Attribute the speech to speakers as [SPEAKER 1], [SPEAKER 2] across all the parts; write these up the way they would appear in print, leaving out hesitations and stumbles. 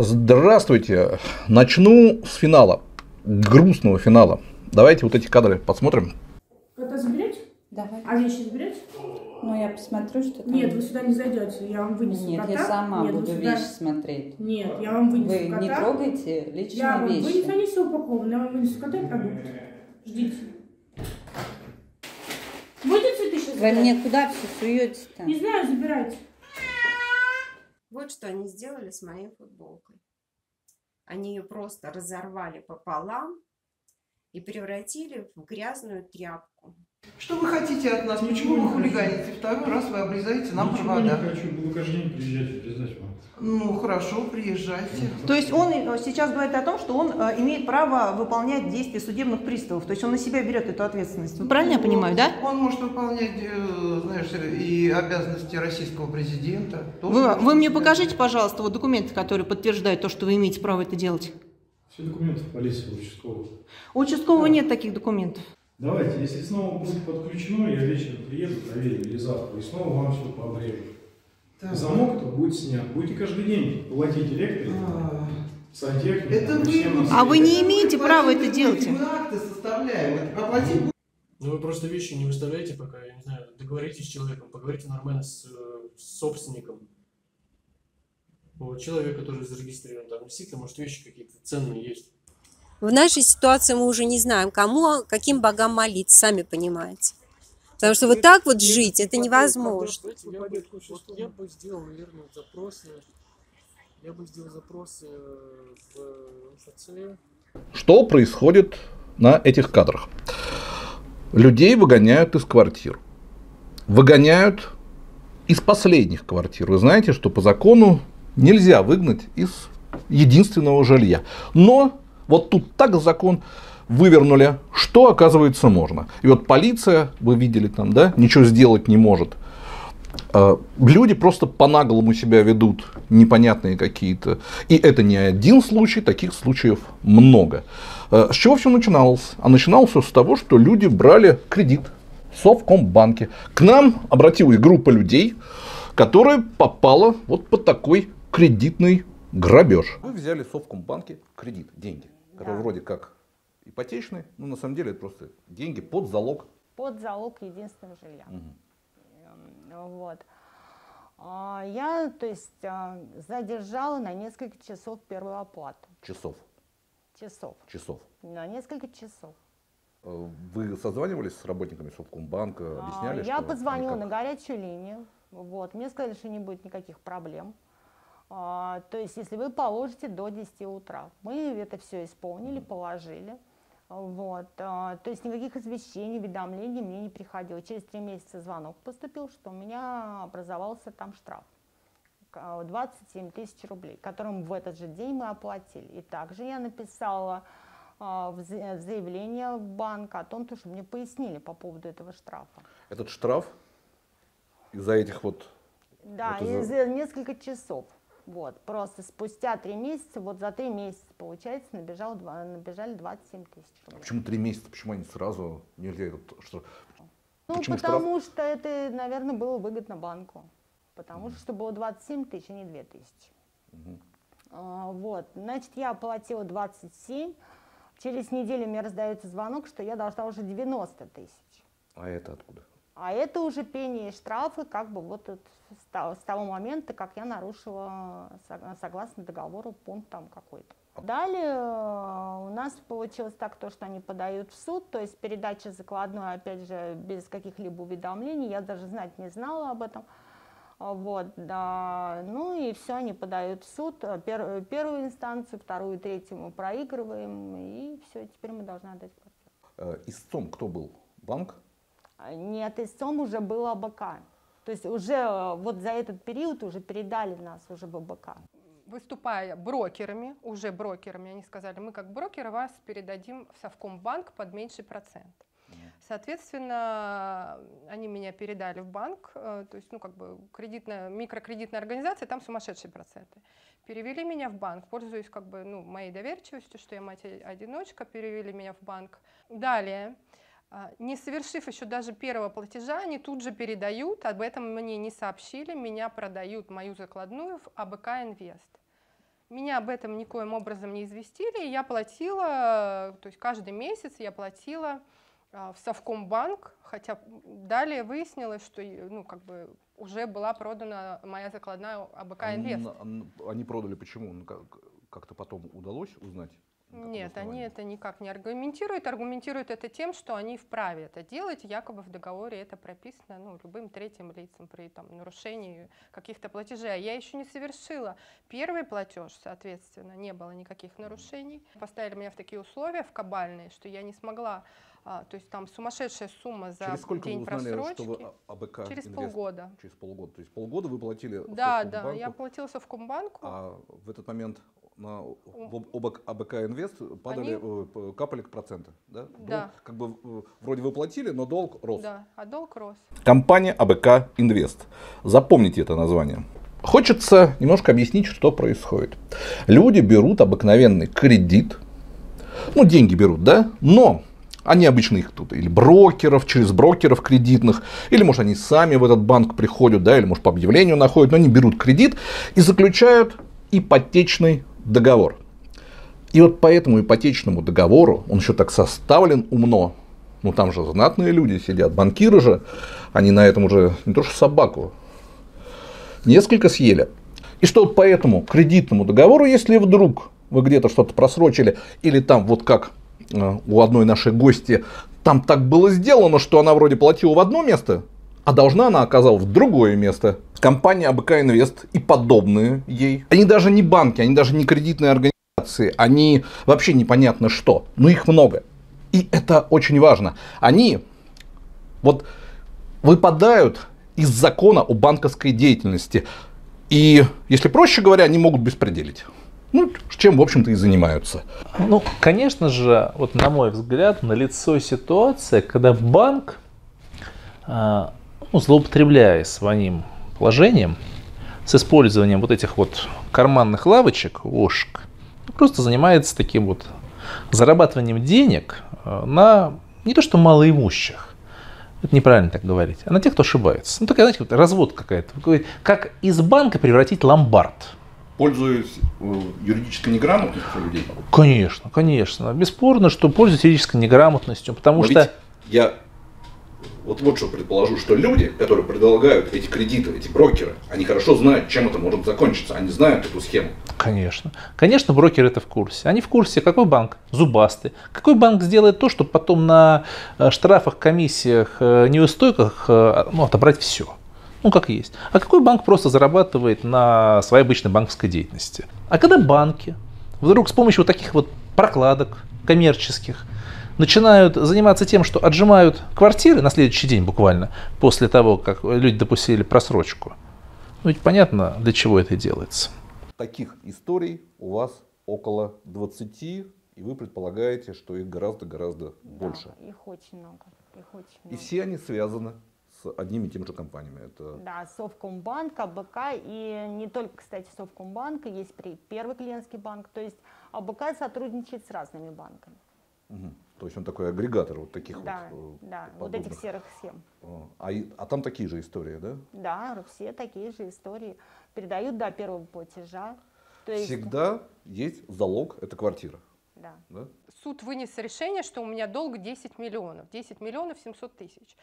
[SPEAKER 1] Здравствуйте. Начну с финала. Грустного финала. Давайте вот эти кадры посмотрим.
[SPEAKER 2] Это заберете?
[SPEAKER 3] Давай.
[SPEAKER 2] А вещи заберете?
[SPEAKER 3] Ну, я посмотрю, что там.
[SPEAKER 2] Нет, вы сюда не зайдете, я вам вынесу
[SPEAKER 3] Нет,
[SPEAKER 2] кота.
[SPEAKER 3] я сама
[SPEAKER 2] Нет,
[SPEAKER 3] буду
[SPEAKER 2] сюда...
[SPEAKER 3] вещи смотреть.
[SPEAKER 2] Нет, я вам вынесу
[SPEAKER 3] Вы
[SPEAKER 2] кота.
[SPEAKER 3] не трогайте личные
[SPEAKER 2] я вам
[SPEAKER 3] вещи.
[SPEAKER 2] вынесу, они все упакованы, я вам вынесу кота и продукты. Ждите. Будете цветы сейчас
[SPEAKER 3] Вы
[SPEAKER 2] забирать?
[SPEAKER 3] мне куда все суете-то?
[SPEAKER 2] Не знаю, забирайте.
[SPEAKER 4] Вот что они сделали с моей футболкой. Они ее просто разорвали пополам и превратили в грязную тряпку.
[SPEAKER 5] Что вы хотите от нас? Почему вы хулиганите? Второй раз вы обрезаете нам
[SPEAKER 6] Ничего
[SPEAKER 5] провода.
[SPEAKER 6] не хочу, буду каждый день приезжать, обрезать вам.
[SPEAKER 5] Ну, хорошо, приезжайте.
[SPEAKER 7] То есть он сейчас говорит о том, что он имеет право выполнять действия судебных приставов. То есть он на себя берет эту ответственность. Правильно я понимаю, да?
[SPEAKER 5] Он может выполнять, знаешь, и обязанности российского президента.
[SPEAKER 7] Вы мне покажите, пожалуйста, вот документы, которые подтверждают то, что вы имеете право это делать.
[SPEAKER 6] Все документы в полиции, участкового.
[SPEAKER 7] У участкового нет таких документов.
[SPEAKER 6] Давайте, если снова будет подключено, я вечером приеду, проверю, или завтра, и снова вам все пообрежу.
[SPEAKER 5] Да.
[SPEAKER 6] Замок этот будет снят. Будете каждый день платить электрику, сантехнику.
[SPEAKER 5] Это вы...
[SPEAKER 7] А вы не имеете права это делать.
[SPEAKER 5] Мы акты составляем. Оплатить.
[SPEAKER 8] Ну вы просто вещи не выставляете пока, я не знаю, договоритесь с человеком, поговорите нормально с собственником. Вот, человек, который зарегистрирован, там действительно, может, вещи какие-то ценные есть.
[SPEAKER 4] В нашей ситуации мы уже не знаем, кому, каким богам молиться, сами понимаете. Потому что вот так вот жить, это невозможно.
[SPEAKER 8] Я бы сделал, наверное, запросы. Я бы сделал запросы в МФЦ.
[SPEAKER 1] Что происходит на этих кадрах? Людей выгоняют из квартир. Выгоняют из последних квартир. Вы знаете, что по закону нельзя выгнать из единственного жилья. Но вот тут так закон вывернули, что оказывается можно. И вот полиция, вы видели там, да, ничего сделать не может. Люди просто по-наглому себя ведут, непонятные какие-то. И это не один случай, таких случаев много. С чего все начиналось? А начиналось все с того, что люди брали кредит в Совкомбанке. К нам обратилась группа людей, которая попала вот под такой кредитный грабеж. Вы взяли в Совкомбанке кредит, деньги, которые вроде как ипотечные, но на самом деле это просто деньги под залог.
[SPEAKER 9] Под залог единственного жилья. Вот. Я, то есть, задержала на несколько часов первую оплату.
[SPEAKER 1] Часов.
[SPEAKER 9] На несколько часов.
[SPEAKER 1] Вы созванивались с работниками Совкомбанка, объясняли,
[SPEAKER 9] Я
[SPEAKER 1] что
[SPEAKER 9] позвонила
[SPEAKER 1] никак?
[SPEAKER 9] на горячую линию. Вот. Мне сказали, что не будет никаких проблем. То есть, если вы положите до 10 утра. Мы это все исполнили, положили. Вот. То есть никаких извещений, уведомлений мне не приходило. Через 3 месяца звонок поступил, что у меня образовался там штраф. 27 тысяч рублей, которым в этот же день мы оплатили. И также я написала в заявление в банк о том, что мне пояснили по поводу этого штрафа.
[SPEAKER 1] Этот штраф из-за этих вот...
[SPEAKER 9] Да,
[SPEAKER 1] вот
[SPEAKER 9] из-за несколько часов. Вот, просто спустя 3 месяца, вот за 3 месяца, получается, набежали 27 тысяч рублей.
[SPEAKER 1] Почему 3 месяца? Почему они сразу нельзя этот штраф?
[SPEAKER 9] Ну,
[SPEAKER 1] почему
[SPEAKER 9] потому что это, наверное, было выгодно банку. Потому что было 27 тысяч, а не 2 тысячи. Вот, значит, я оплатила 27. Через неделю мне раздается звонок, что я должна уже 90 тысяч.
[SPEAKER 1] А это откуда?
[SPEAKER 9] А это уже пени и штрафы, как бы вот с того момента, как я нарушила, согласно договору, пункт там какой-то. Далее у нас получилось так, что они подают в суд, то есть передача закладной, опять же, без каких-либо уведомлений, я даже знать не знала об этом. Вот, да. Ну и все, они подают в суд, первую инстанцию, вторую, третью мы проигрываем, и все, теперь мы должны отдать квартиру.
[SPEAKER 1] Истцом кто был? Банк?
[SPEAKER 9] Нет, истцом уже был АБК. То есть уже вот за этот период уже передали нас уже в АБК.
[SPEAKER 10] Выступая брокерами, уже брокерами, они сказали, мы как брокеры вас передадим в Совкомбанк под меньший процент. Соответственно, они меня передали в банк, то есть, ну, как бы микрокредитная организация, там сумасшедшие проценты. Перевели меня в банк, пользуясь, как бы, ну, моей доверчивостью, что я мать-одиночка, перевели меня в банк. Далее, не совершив еще даже первого платежа, они тут же передают, об этом мне не сообщили, меня продают, мою закладную, в АБК Инвест. Меня об этом никоим образом не известили, и я платила, то есть каждый месяц я платила в Совкомбанк, хотя далее выяснилось, что ну, как бы уже была продана моя закладная АБК Инвест.
[SPEAKER 1] Они продали почему? Как-то потом удалось узнать?
[SPEAKER 10] Нет, они это никак не аргументируют. Аргументируют это тем, что они вправе это делать. Якобы в договоре это прописано, ну, любым третьим лицам при там, нарушении каких-то платежей. А я еще не совершила первый платеж, соответственно, не было никаких нарушений. Поставили меня в такие условия, в кабальные, что я не смогла, то есть там сумасшедшая сумма за день просрочки.
[SPEAKER 1] Что вы АБК
[SPEAKER 10] Через
[SPEAKER 1] Инвест?
[SPEAKER 10] полгода.
[SPEAKER 1] Через полгода. То есть полгода вы платили
[SPEAKER 10] Да,
[SPEAKER 1] Совкомбанку,
[SPEAKER 10] да, я платила Совкомбанку.
[SPEAKER 1] А в этот момент в АБК Инвест капали проценты, да?
[SPEAKER 10] Да.
[SPEAKER 1] Долг, как бы вроде вы платили, но долг рос.
[SPEAKER 10] Да, а долг рос.
[SPEAKER 1] Компания АБК Инвест. Запомните это название. Хочется немножко объяснить, что происходит. Люди берут обыкновенный кредит, ну деньги берут, да, но они обычно их тут или брокеров, через брокеров кредитных, или может они сами в этот банк приходят, да, или может по объявлению находят, но они берут кредит и заключают ипотечный договор. И вот по этому ипотечному договору, он еще так составлен умно, ну там же знатные люди сидят, банкиры же, они на этом уже не то что собаку, несколько съели. И что вот по этому кредитному договору, если вдруг вы где-то что-то просрочили, или там вот как у одной нашей гости, там так было сделано, что она вроде платила в одно место, а должна она оказалась в другое место. Компания АБК Инвест и подобные ей, они даже не банки, они даже не кредитные организации, они вообще непонятно что, но их много. И это очень важно. Они вот выпадают из закона о банковской деятельности. И, если проще говоря, они могут беспределить. Ну, чем, в общем-то, и занимаются.
[SPEAKER 11] Ну, конечно же, вот на мой взгляд, налицо ситуация, когда банк, злоупотребляя своим положением, с использованием вот этих вот карманных лавочек, ложек, просто занимается таким вот зарабатыванием денег на не то что малоимущих, это неправильно так говорить, а на тех, кто ошибается. Ну, такая, знаете, вот развод какая-то. Как из банка превратить ломбард.
[SPEAKER 1] Пользуясь юридической неграмотностью людей?
[SPEAKER 11] Конечно, конечно. Бесспорно, что пользуются юридической неграмотностью, потому что...
[SPEAKER 1] Я вот что предположу, что люди, которые предлагают эти кредиты, эти брокеры, они хорошо знают, чем это может закончиться, они знают эту схему.
[SPEAKER 11] Конечно. Конечно, брокеры это в курсе. Они в курсе, какой банк зубастый, какой банк сделает то, чтобы потом на штрафах, комиссиях, неустойках отобрать все. Ну, как есть. А какой банк просто зарабатывает на своей обычной банковской деятельности? А когда банки вдруг с помощью вот таких вот прокладок коммерческих начинают заниматься тем, что отжимают квартиры на следующий день буквально, после того, как люди допустили просрочку, ну ведь понятно, для чего это делается.
[SPEAKER 1] Таких историй у вас около 20, и вы предполагаете, что их гораздо больше.
[SPEAKER 9] Их очень много.
[SPEAKER 1] И все они связаны с одними и теми же компаниями. Это...
[SPEAKER 9] Да, Совкомбанк, АБК, и не только, кстати, Совкомбанк, есть Первый клиентский банк, то есть АБК сотрудничает с разными банками.
[SPEAKER 1] Угу. То есть он такой агрегатор вот таких
[SPEAKER 9] вот этих серых схем.
[SPEAKER 1] А там такие же истории, да?
[SPEAKER 9] Да, все такие же истории. Передают до первого платежа. То есть...
[SPEAKER 1] Всегда есть залог, это квартира.
[SPEAKER 9] Да.
[SPEAKER 1] Да?
[SPEAKER 10] Суд вынес решение, что у меня долг 10 миллионов. 10 миллионов 700 тысяч.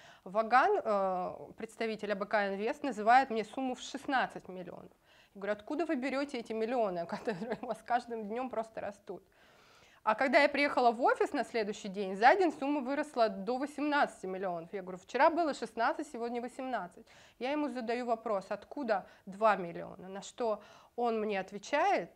[SPEAKER 10] Ваган, представитель АБК Инвест, называет мне сумму в 16 миллионов. Я говорю, откуда вы берете эти миллионы, которые у вас каждым днем просто растут? А когда я приехала в офис на следующий день, за день сумма выросла до 18 миллионов. Я говорю, вчера было 16, сегодня 18. Я ему задаю вопрос, откуда 2 миллиона? На что он мне отвечает,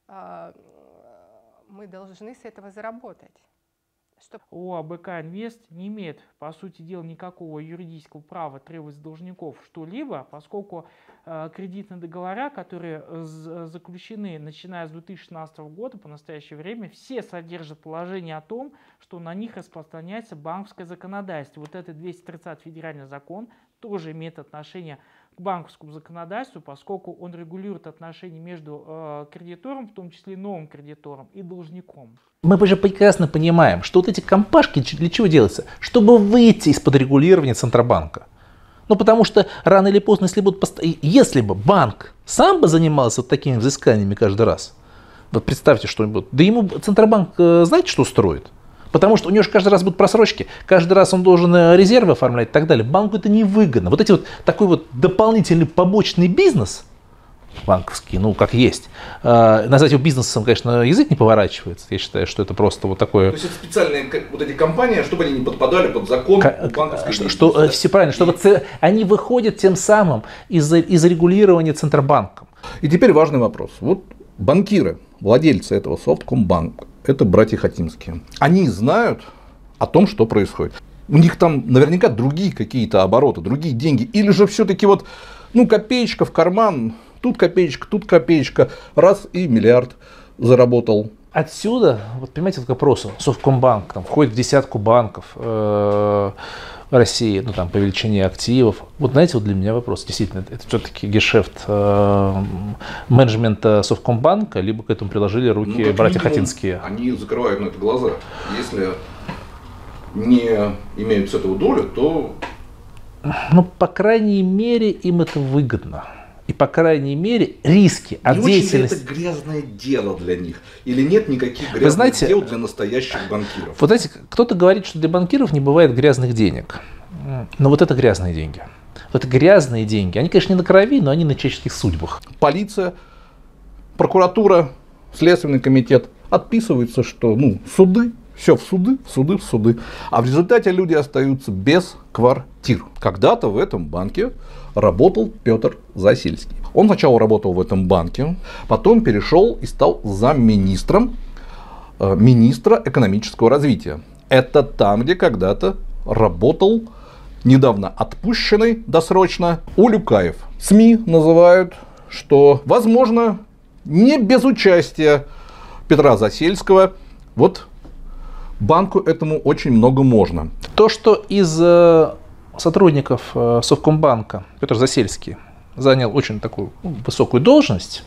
[SPEAKER 10] мы должны с этого заработать.
[SPEAKER 12] У АБК Инвест не имеет, по сути дела, никакого юридического права требовать с должников что-либо, поскольку кредитные договора, которые заключены начиная с 2016 года по настоящее время, все содержат положение о том, что на них распространяется банковское законодательство. Вот этот 230 федеральный закон тоже имеет отношение к банковскому законодательству, поскольку он регулирует отношения между кредитором, в том числе новым кредитором, и должником.
[SPEAKER 11] Мы же прекрасно понимаем, что вот эти компашки для чего делаются? Чтобы выйти из-под регулирования Центробанка. Ну, потому что рано или поздно, если бы банк сам бы занимался вот такими взысканиями каждый раз, Вот представьте что-нибудь. Да ему Центробанк, знаете, что строит? Потому что у него же каждый раз будут просрочки, каждый раз он должен резервы оформлять и так далее. Банку это невыгодно. Вот эти вот такой вот дополнительный побочный бизнес банковский, ну, как есть. Назвать его бизнесом, конечно, язык не поворачивается. Я считаю, что это просто вот такое...
[SPEAKER 1] То есть это специальные вот эти компании, чтобы они не подпадали под закон банковской
[SPEAKER 11] что все правильно, чтобы они выходят тем самым из регулирования Центробанком.
[SPEAKER 1] И теперь важный вопрос. Вот банкиры, владельцы этого Совкомбанка, это братья Хотинские. Они знают о том, что происходит. У них там наверняка другие какие-то обороты, другие деньги. Или же все-таки вот, ну, копеечка в карман, тут копеечка, раз и миллиард заработал.
[SPEAKER 11] Отсюда, вот понимаете, к вопросу, Совкомбанк там входит в десятку банков России, ну там по величине активов. Вот знаете, вот для меня вопрос, действительно, это все-таки гешефт менеджмента Совкомбанка, либо к этому приложили руки братья Хотинские?
[SPEAKER 1] Они закрывают на это глаза. Если не имеют с этого долю, то...
[SPEAKER 11] Ну, по крайней мере, им это выгодно. И, по крайней мере, риски от деятельности...
[SPEAKER 1] это грязное дело для них? Или нет никаких грязных дел для настоящих банкиров?
[SPEAKER 11] Вот знаете, кто-то говорит, что для банкиров не бывает грязных денег. Но вот это грязные деньги. Вот это грязные деньги. Они, конечно, не на крови, но они на человеческих судьбах.
[SPEAKER 1] Полиция, прокуратура, Следственный комитет отписываются, что ну, суды, все в суды. А в результате люди остаются без квартир. Когда-то в этом банке работал Петр Засельский. Он сначала работал в этом банке, потом перешел и стал замминистром министра экономического развития. Это там, где когда-то работал недавно отпущенный досрочно Улюкаев. СМИ называют, что, возможно, не без участия Петра Засельского, вот банку этому очень много можно.
[SPEAKER 11] То, что из сотрудников Совкомбанка Петр Засельский занял очень такую высокую должность,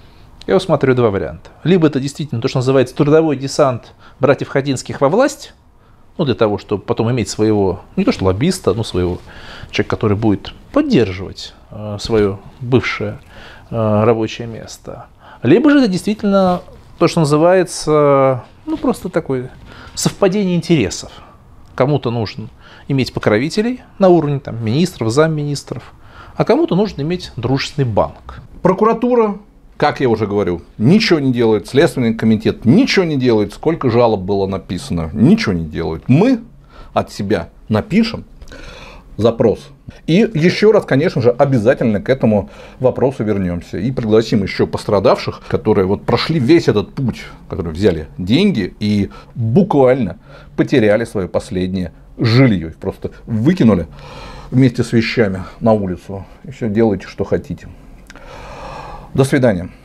[SPEAKER 11] я усматриваю два варианта. Либо это действительно то, что называется трудовой десант братьев Хотинских во власть, ну, для того, чтобы потом иметь своего, не то что лоббиста, но своего человека, который будет поддерживать свое бывшее рабочее место. Либо же это действительно то, что называется, ну, просто такое совпадение интересов. Кому-то нужно иметь покровителей на уровне там, министров, замминистров, а кому-то нужно иметь дружественный банк.
[SPEAKER 1] Прокуратура, как я уже говорю, ничего не делает. Следственный комитет ничего не делает. Сколько жалоб было написано, ничего не делают. Мы от себя напишем запрос. И еще раз, конечно же, обязательно к этому вопросу вернемся. И пригласим еще пострадавших, которые вот прошли весь этот путь, которые взяли деньги и буквально потеряли свое последнее жилье. Их просто выкинули вместе с вещами на улицу. И все, делайте, что хотите. До свидания.